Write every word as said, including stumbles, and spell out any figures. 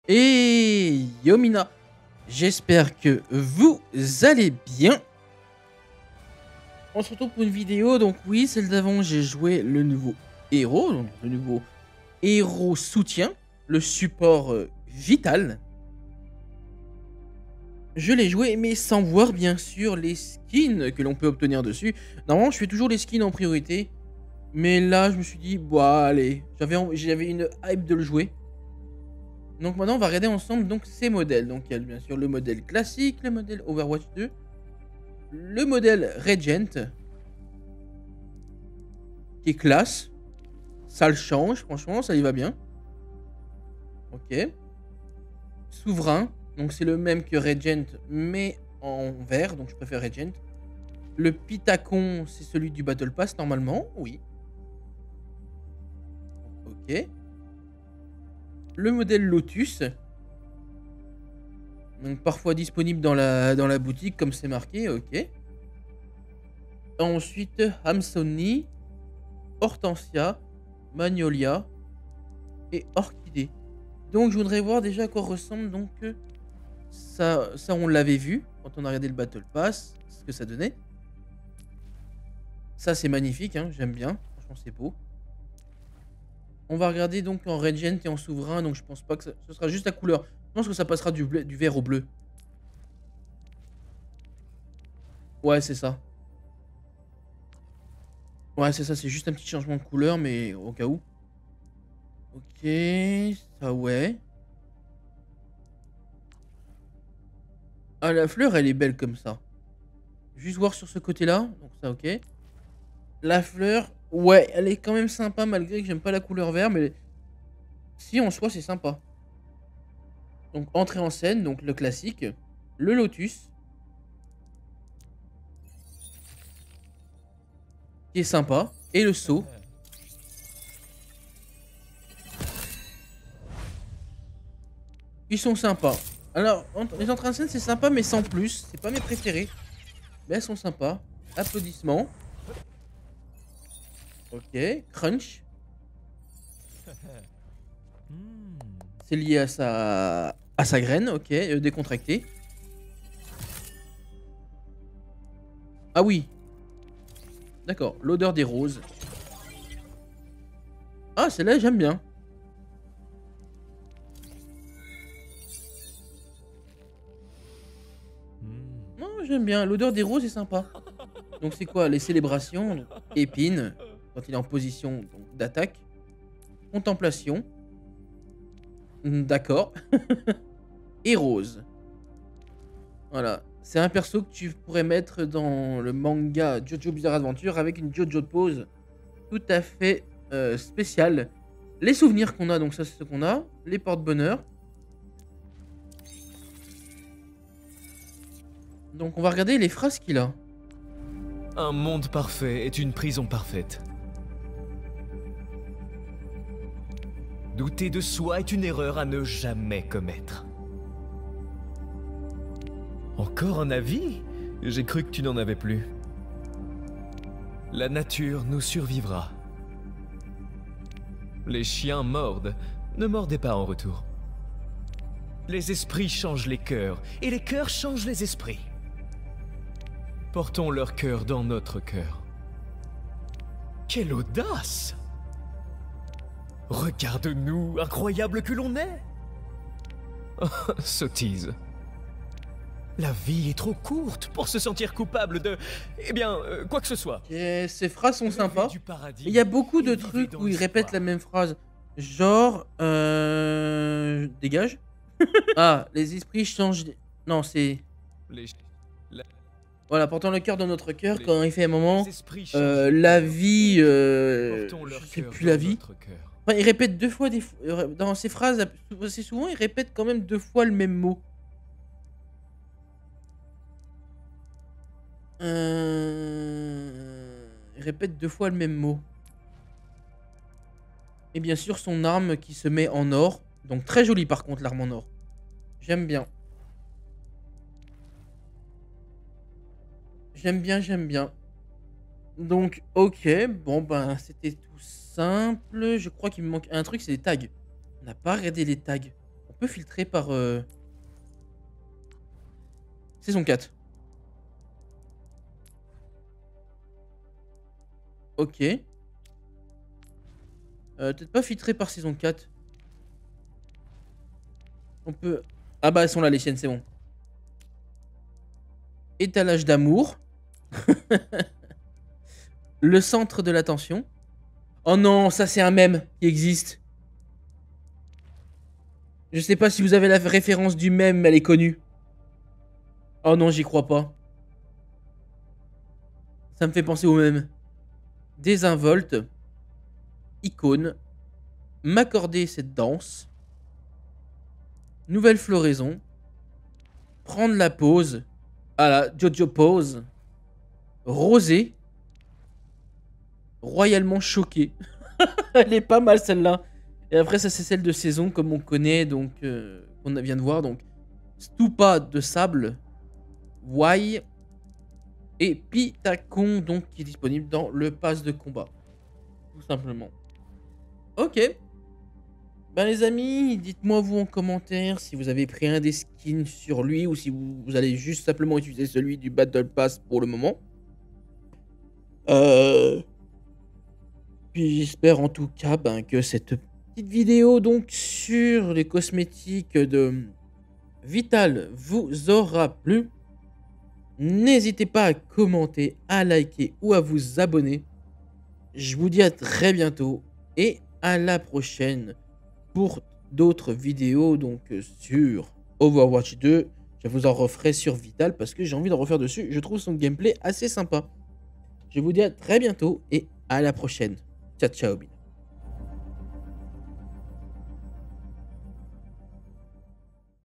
Et Yomina, j'espère que vous allez bien. On se retrouve pour une vidéo, donc oui, celle d'avant, j'ai joué le nouveau héros, donc le nouveau héros soutien, le support euh, vital. Je l'ai joué, mais sans voir bien sûr les skins que l'on peut obtenir dessus. Normalement, je fais toujours les skins en priorité, mais là, je me suis dit, bah allez, j'avais une hype de le jouer. Donc maintenant, on va regarder ensemble donc ces modèles. Donc il y a bien sûr le modèle classique, le modèle Overwatch deux, le modèle Regent, qui est classe. Ça le change, franchement, ça y va bien. Ok. Souverain, donc c'est le même que Regent, mais en vert, donc je préfère Regent. Le Pitacon, c'est celui du Battle Pass, normalement, oui. Ok. Le modèle Lotus, donc parfois disponible dans la, dans la boutique, comme c'est marqué, ok. Ensuite, Hamsoni, Hortensia, Magnolia et Orchidée. Donc je voudrais voir déjà à quoi ressemble donc ça, ça on l'avait vu quand on a regardé le Battle Pass, ce que ça donnait. Ça c'est magnifique, hein, j'aime bien, franchement c'est beau. On va regarder donc en Regent et en Souverain, donc je pense pas que ça, ce sera juste la couleur. Je pense que ça passera du, bleu, du vert au bleu. Ouais, c'est ça. Ouais, c'est ça, c'est juste un petit changement de couleur, mais au cas où. Ok, ça ouais. Ah, la fleur, elle est belle comme ça. Juste voir sur ce côté-là, donc ça ok. La fleur, ouais, elle est quand même sympa malgré que j'aime pas la couleur vert, mais si en soi c'est sympa. Donc entrée en scène, donc le classique, le lotus, qui est sympa, et le seau. Ils sont sympas. Alors, les entrées en scène c'est sympa, mais sans plus. C'est pas mes préférés, mais elles sont sympas. Applaudissements. Ok, crunch. C'est lié à sa à sa graine, ok, euh, décontracté. Ah oui. D'accord, l'odeur des roses. Ah, celle-là, j'aime bien. Non, j'aime bien. L'odeur des roses est sympa. Donc c'est quoi? Les célébrations, épine, quand il est en position d'attaque. Contemplation. D'accord. Et rose. Voilà. C'est un perso que tu pourrais mettre dans le manga Jojo Bizarre Adventure avec une Jojo pose tout à fait euh, spéciale. Les souvenirs qu'on a, donc ça c'est ce qu'on a. Les porte-bonheur. Donc on va regarder les phrases qu'il a. Un monde parfait est une prison parfaite. Douter de soi est une erreur à ne jamais commettre. Encore un avis? J'ai cru que tu n'en avais plus. La nature nous survivra. Les chiens mordent, ne mordez pas en retour. Les esprits changent les cœurs, et les cœurs changent les esprits. Portons leur cœur dans notre cœur. Quelle audace! Regarde-nous, incroyable que l'on est! Oh, sottise. La vie est trop courte pour se sentir coupable de... Eh bien, euh, quoi que ce soit. Et ces phrases sont sympas. Il y a beaucoup de trucs où il répète la même phrase. Genre... Euh... Dégage. Ah, les esprits changent... Non, c'est... Les... Voilà, portant le cœur dans notre cœur, quand il fait un moment... Euh, la vie... Euh... Je sais plus la vie. Enfin, il répète deux fois des... Dans ses phrases, assez souvent, il répète quand même deux fois le même mot. Euh... Il répète deux fois le même mot. Et bien sûr son arme qui se met en or. Donc très jolie par contre l'arme en or. J'aime bien. J'aime bien, j'aime bien. Donc ok, bon ben c'était tout simple. Je crois qu'il me manque un truc, c'est les tags. On n'a pas regardé les tags. On peut filtrer par... Euh... Saison quatre. Ok. Euh, Peut-être pas filtrer par saison quatre. On peut... Ah bah elles sont là les siennes, c'est bon. Étalage d'amour. Le centre de l'attention. Oh non, ça c'est un mème qui existe. Je sais pas si vous avez la référence du mème, mais elle est connue. Oh non, j'y crois pas. Ça me fait penser au mème. Désinvolte. Icône. M'accorder cette danse. Nouvelle floraison. Prendre la pause. Ah là, Jojo pose. Rosé. Royalement choqué. Elle est pas mal celle-là. Et après ça c'est celle de saison comme on connaît, donc euh, on vient de voir. Donc Stupa de sable. Wai. Et Pitacon donc qui est disponible dans le pass de combat. Tout simplement. Ok. Ben les amis, dites-moi vous en commentaire si vous avez pris un des skins sur lui ou si vous, vous allez juste simplement utiliser celui du Battle Pass pour le moment. Euh... Puis j'espère en tout cas ben, que cette petite vidéo donc sur les cosmétiques de Vital vous aura plu. N'hésitez pas à commenter, à liker ou à vous abonner. Je vous dis à très bientôt et à la prochaine pour d'autres vidéos donc sur Overwatch deux. Je vous en referai sur Vital parce que j'ai envie d'en refaire dessus. Je trouve son gameplay assez sympa. Je vous dis à très bientôt et à la prochaine. Ciao ciao.